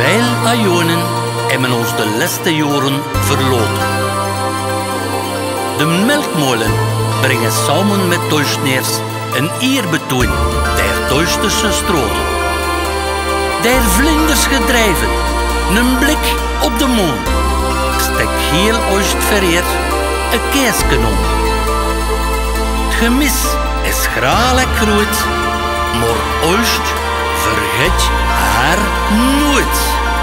Veel ajonen hebben ons de laatste jaren verloren. De Melkmoilen brengen samen met Oilsjters een eerbetoon der Duitse stroten. Der vlinders gedrijven, een blik op de maan, stek heel Oilsjt vereer een keeskanon. Het gemis is graal en groot, maar Oilsjt vergeet haar nooit.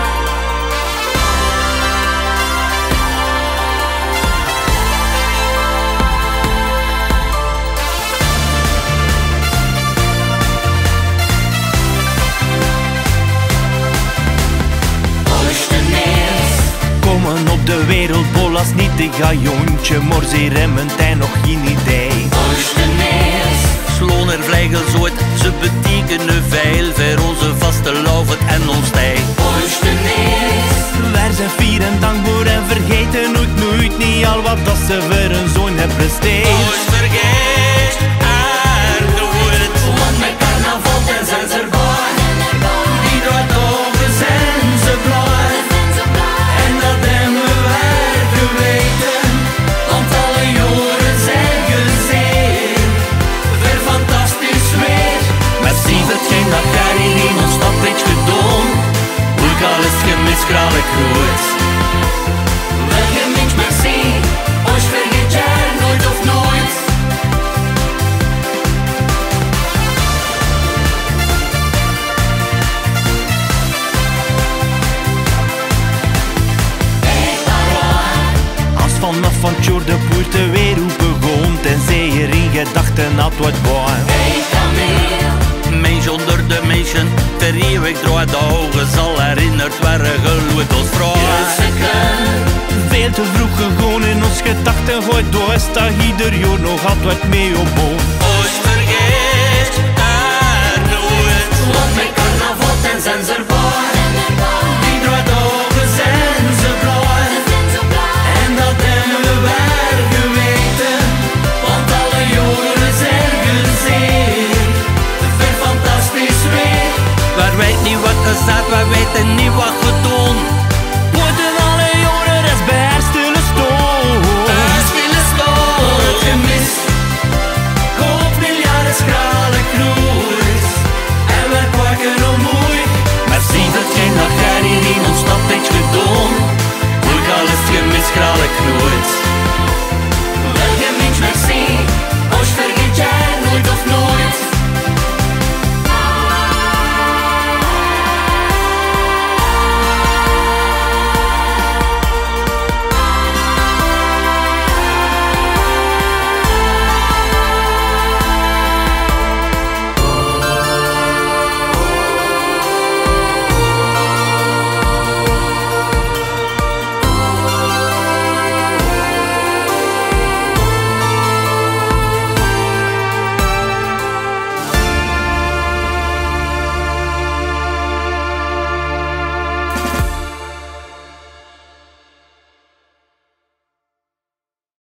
Komen op de wereldbol als niet een gajontje, maar ze remmen en nog geen idee. Oilsjters sloon er vleugels uit, ze betekenen veel voor onze vaste lauwet en ons tij. Oilsjters, wij zijn fier en dankbaar en vergeten nooit niet al wat dat ze voor een zoon hebben presteerd. Oilsjt vergeet haar nooit, want met carnaval zijn ze erbij. Die draait ogen zijn ze blij. En dat hebben wij geweten, want alle jaren zijn gezien. Weer fantastisch weer, met hetgeen dat daar in iemand stad heeft gedaan. Ook al is gemis graag groot. Wil je niks meer zien, Oilsjt vergeet jij nooit of nooit. Vanaf van Tjoer de poorten weer hoe begon, tenzij er in gedachten had wat boven. Mens onder de mensen, ter eeuwig draait de ogen, zal herinnerd worden geloed als vrouw. Veel te vroeg gegaan in ons gedachten, gooit door is dat ieder jaar nog altijd mee op boven.